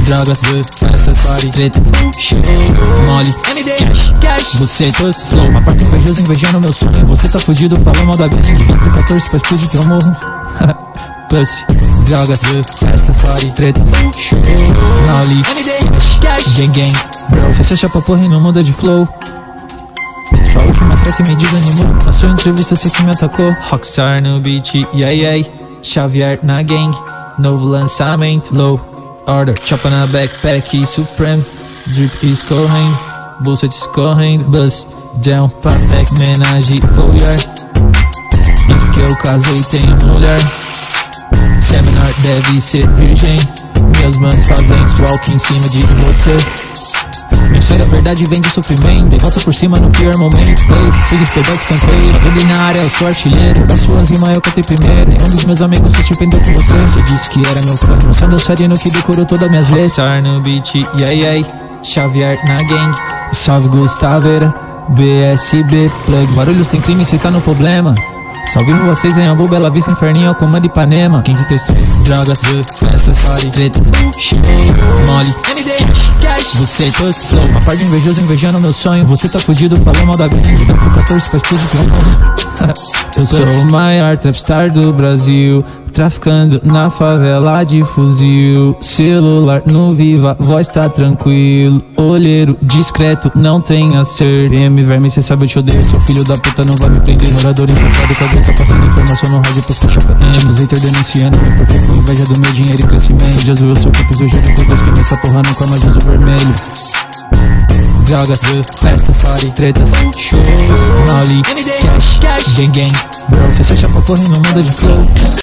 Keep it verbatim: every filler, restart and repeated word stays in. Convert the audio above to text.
drogas, festas, party, tretas, show, mole, cash, cash, bucetas, flow. A parte invejosa invejando meu sonho. Você tá fudido, falou mal da gangue. Vem pro quatorze pra explodir que eu morro. Pussy, drogas, festas, party, tretas, show, mole, cash, cash, gang, gang, bro. Cê se acha pra porra e não muda de flow. Sua última track me desanimou. Na sua entrevista você que me atacou. Rockstar no beat, yeah, yeah. Xavier na gang, novo lançamento, low order. Chapa na backpack, supreme. Drip escorrendo, bolsa escorrendo. Bust down, patek, menage, folhar. Isso que eu casei, tenho mulher. Se é menor deve ser virgem. Meus manos fazem swalk em cima de você. Minha história, a verdade vem de sofrimento. Dei volta por cima no pior momento. Ei, fiz playback, escanteio. Só joguei na área, eu sou artilheiro. Das suas rimas eu cantei primeiro. Nenhum dos meus amigos se surpreendeu com você. Você disse que era meu fã. Você é um dançarino que decorou todas minhas letras. Rockstar no beat, yeah, yeah. Xavier na gang. Salve Gustaveira, B S B plug. Barulhos tem crime, cê tá no problema. Salve vocês em Ambu, Bela Vista, Inferninho, Comando Ipanema. quinze terceiros, drogas, festas, party, tretas, show, mole, cash, cash, bucetas, flow. A parte invejosa invejando meu sonho. Você tá fudido, falou mal da gangue. Vem pro quatorze pra explodir que eu morro. Eu sou o maior trapstar do Brasil, traficando na favela de fuzil. Celular no viva, voz tá tranquilo. Olheiro discreto, não tem acerto. P M verme, cê sabe eu te odeio. Seu filho da puta não vai me prender. Morador infectado com a tá passando informação no rádio pros puxa P M. Tipo hater denunciando, meu perfil com inveja do meu dinheiro e crescimento. Jesus, eu sou capuz, eu juro por Deus que nessa porra nunca mais uso vermelho. Drogas, festas, party, tretas, shows, mole, cash, gang, gang, bro. Cê se acha pra porra e não muda de flow.